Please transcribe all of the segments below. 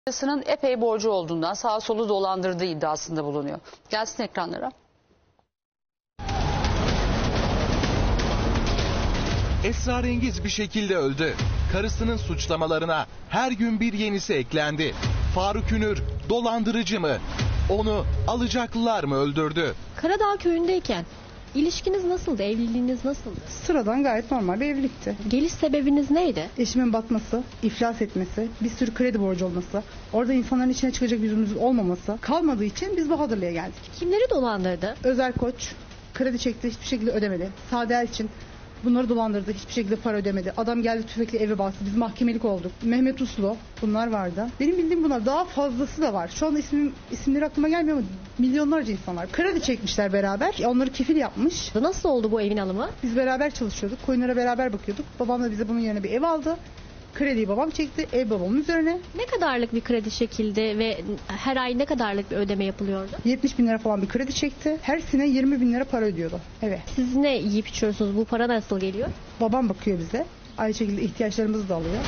Karısının epey borcu olduğundan sağa solu dolandırdığı iddiasında bulunuyor. Gelsin ekranlara. Esrarengiz bir şekilde öldü. Karısının suçlamalarına her gün bir yenisi eklendi. Faruk Ünür dolandırıcı mı? Onu alacaklılar mı öldürdü? Karadağ köyündeyken ilişkiniz nasıldı? Evliliğiniz nasıldı? Sıradan gayet normal bir evlilikti. Geliş sebebiniz neydi? Eşimin batması, iflas etmesi, bir sürü kredi borcu olması, orada insanların içine çıkacak yüzümüz olmaması kalmadığı için biz Bahadırlı'ya geldik. Kimleri dolandırdı? Özel Koç kredi çekti, hiçbir şekilde ödemedi. Sade Elçin bunları dolandırdı, hiçbir şekilde para ödemedi. Adam geldi tüfekle evi bastı, biz mahkemelik olduk. Mehmet Uslu, bunlar vardı. Benim bildiğim bunlar, daha fazlası da var. Şu anda isimleri aklıma gelmiyor ama milyonlarca insan var. Kredi çekmişler beraber, onları kefil yapmış. Nasıl oldu bu evin alımı? Biz beraber çalışıyorduk, koyunlara beraber bakıyorduk. Babam da bize bunun yerine bir ev aldı. Krediyi babam çekti, ev babamın üzerine. Ne kadarlık bir kredi çekildi ve her ay ne kadarlık bir ödeme yapılıyordu? 70 bin lira falan bir kredi çekti. Her sene 20 bin lira para ödüyordu. Evet. Siz ne yiyip içiyorsunuz? Bu para nasıl geliyor? Babam bakıyor bize. Aynı şekilde ihtiyaçlarımızı da alıyor.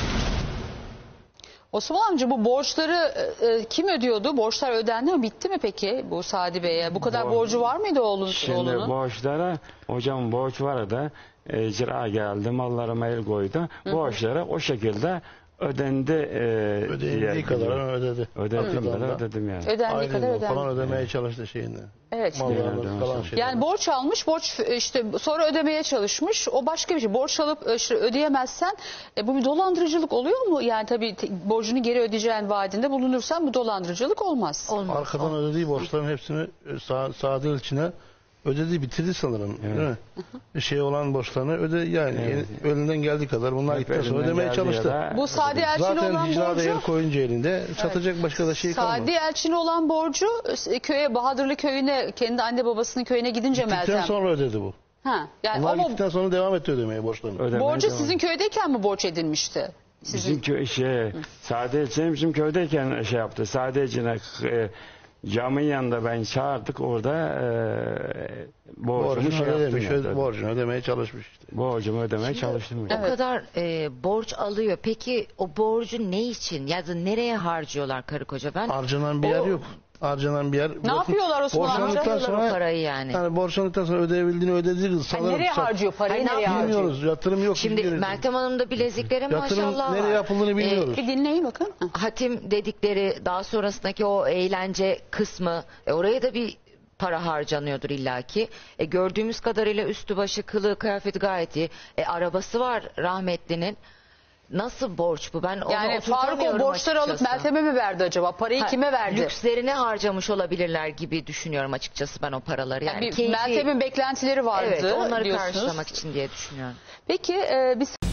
Osman amca, bu borçları kim ödüyordu? Borçlar ödendi mi? Bitti mi peki bu Sadi Bey'e? Bu kadar borcu var mıydı oğlunun? Şimdi borçlara hocam borç vardı. İcra geldi, mallarıma el koydu. Borçları o şekilde ödendi. Ödendiği kadar ödedi. Ödediğim kadar ödedim yani. Ödendiği kadar ödendi. Falan ödemeye çalıştı şeyini. Evet. Mallarını kalan şeyler. Yani borç almış, borç işte sonra ödemeye çalışmış. O başka bir şey. Borç alıp işte ödeyemezsen bu bir dolandırıcılık oluyor mu? Yani tabii borcunu geri ödeyeceğin vaadinde bulunursan bu dolandırıcılık olmaz. Arkadan ödediği borçların hepsini Sadi Elçin'e ödedi, bitirdi sanırım. Evet. Değil mi? Şey olan borçlarını ödedi yani. Evet. Önünden geldiği kadar bunlar gittikten sonra ödemeye çalıştı. Bu Sadi Elçin'e Zaten olan icra değer borcu, koyunca elinde satacak başka da şey kalmadı. Sadi Elçin'e olan borcu köye, Bahadırlı köyüne, kendi anne babasının köyüne gidince Gittikten Meltem. sonra ödedi bu. Ha, yani Bunlar ama gittikten sonra devam etti ödemeye borçlarını. borcu sizin köydeyken mi borç edinmişti? Bizim sadece bizim köydeyken şey yaptı. Sadece caminin yanında ben çağırdık, orada borcumu şey yaptım. Yani. Borcunu ödemeye çalışmış işte. Borcumu ödemeye çalıştım. O kadar borç alıyor. Peki o borcu ne için ya da nereye harcıyorlar karı koca? Harcanan bir yer yok. Harcanan bir yer. Ne yapıyorlar Osman amca? Borçlandıktan sonra o parayı yani. Yani borçlandıktan sonra ödeyebildiğini ödediği sanırım. Nereye harcıyor parayı, nereye harcıyor? Bilmiyoruz. Yatırım yok. Şimdi Meltem Hanım'da bilezikleri Yatırım maşallah var. nereye yapıldığını bilmiyoruz. Bir dinleyin bakın. Hatim dedikleri daha sonrasındaki o eğlence kısmı oraya da bir para harcanıyordur illaki. Gördüğümüz kadarıyla üstü başı kılığı kıyafeti gayet iyi. Arabası var rahmetlinin. Nasıl borç bu? Ben onu Yani Faruk o oturtamıyorum borçları alıp açıkçası. Meltem'e mi verdi acaba? Parayı kime verdi? Lükslerine harcamış olabilirler gibi düşünüyorum açıkçası ben o paraları. Yani Meltem'in beklentileri vardı evet, onları diyorsunuz. karşılamak için diye düşünüyorum. Peki biz